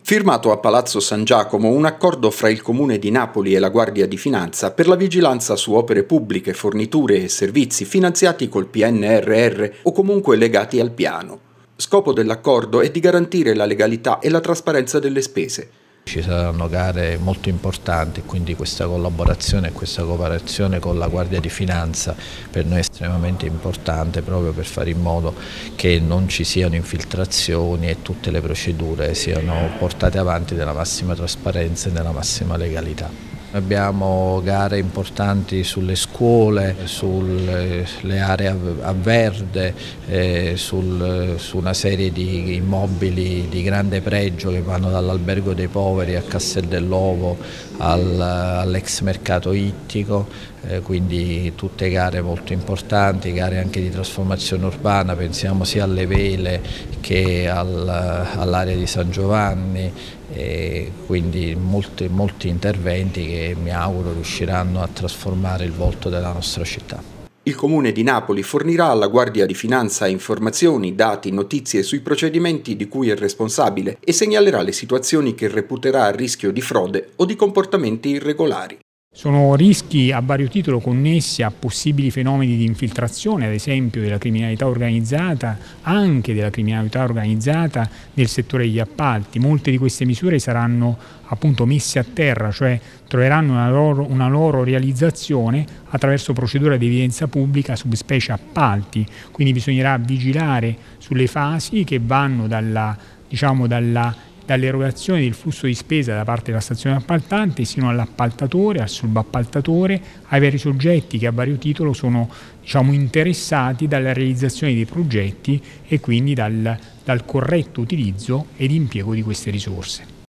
Firmato a Palazzo San Giacomo un accordo fra il Comune di Napoli e la Guardia di Finanza per la vigilanza su opere pubbliche, forniture e servizi finanziati col PNRR o comunque legati al piano. Scopo dell'accordo è di garantire la legalità e la trasparenza delle spese. Ci saranno gare molto importanti, quindi questa collaborazione e questa cooperazione con la Guardia di Finanza per noi è estremamente importante, proprio per fare in modo che non ci siano infiltrazioni e tutte le procedure siano portate avanti nella massima trasparenza e nella massima legalità. Abbiamo gare importanti sulle scuole, sulle aree a verde, su una serie di immobili di grande pregio che vanno dall'Albergo dei Poveri a Castel dell'Ovo all'ex mercato ittico, quindi tutte gare molto importanti, gare anche di trasformazione urbana, pensiamo sia alle vele che all'area di San Giovanni. Quindi molti interventi che mi auguro riusciranno a trasformare il volto della nostra città. Il Comune di Napoli fornirà alla Guardia di Finanza informazioni, dati, notizie sui procedimenti di cui è responsabile e segnalerà le situazioni che reputerà a rischio di frode o di comportamenti irregolari. Sono rischi a vario titolo connessi a possibili fenomeni di infiltrazione, ad esempio della criminalità organizzata, anche della criminalità organizzata nel settore degli appalti. Molte di queste misure saranno appunto messe a terra, cioè troveranno una loro realizzazione attraverso procedure di evidenza pubblica su specie appalti, quindi bisognerà vigilare sulle fasi che vanno dall'erogazione del flusso di spesa da parte della stazione appaltante sino all'appaltatore, al subappaltatore, ai vari soggetti che a vario titolo sono interessati dalla realizzazione dei progetti e quindi dal corretto utilizzo ed impiego di queste risorse.